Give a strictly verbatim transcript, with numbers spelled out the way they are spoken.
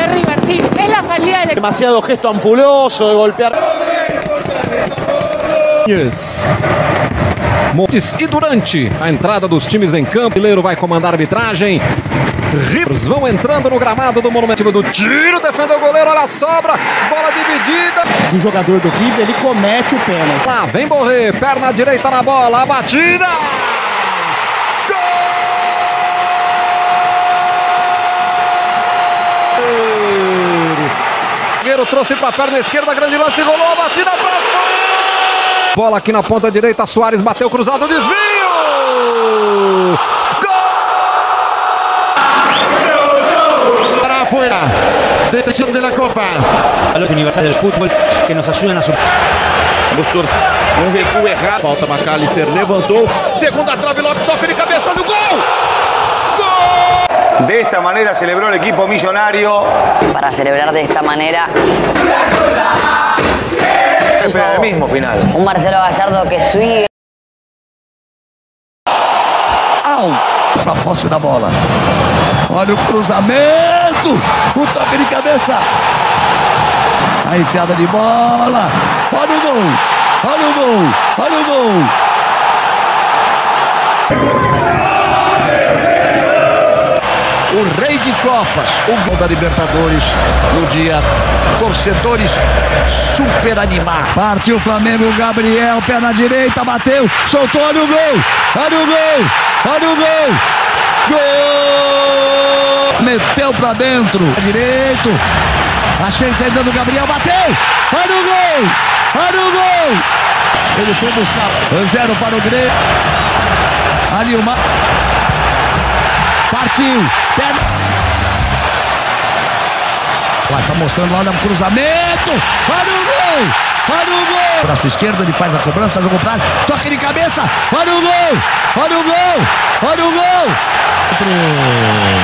Es River, es la salida del... Demasiado gesto ampuloso de golpear. Montes e durante a entrada dos times em campo, o brasileiro vai comandar a arbitragem. Rivers vão entrando no gramado do Monumento do tiro, defendeu o goleiro, olha a sobra, bola dividida. Do jogador do River, ele comete o pênalti. Lá vem Borré, perna direita na bola, a batida. Gol! O zagueiro trouxe para a perna esquerda, grande lance, rolou a batida para fora. Bola aqui na ponta direita, Suárez bateu cruzado, desvio! Para afuera, detención de la Copa. A los universales del fútbol que nos ayudan a su... Um recuo errado. Falta, McAllister levantou. Segunda trave, Lopes toca de cabeça, olha o gol! Gol! De esta manera celebró el equipo millonario. Para celebrar de esta manera... El mismo final. Un Marcelo Gallardo que sigue. Au! Para a posse da bola. Olha o cruzamento. O toque de cabeça. A enfiada de bola. Olha o gol. Olha o gol. Olha o gol. O rei de copas, o gol da Libertadores no dia. Torcedores super animados. Partiu o Flamengo, Gabriel, pé na direita, bateu, soltou, olha o gol, olha o gol, olha o gol, gol! Meteu pra dentro, direito, achei saindo do Gabriel, bateu, olha o gol, olha o gol! Ele foi buscar, zero para o Grêmio, ali uma, partiu, pé Vai, tá mostrando lá no cruzamento. Olha o gol! Olha o gol! Braço esquerdo, ele faz a cobrança, jogou pra área, toque de cabeça. Olha o gol! Olha o gol! Olha o gol!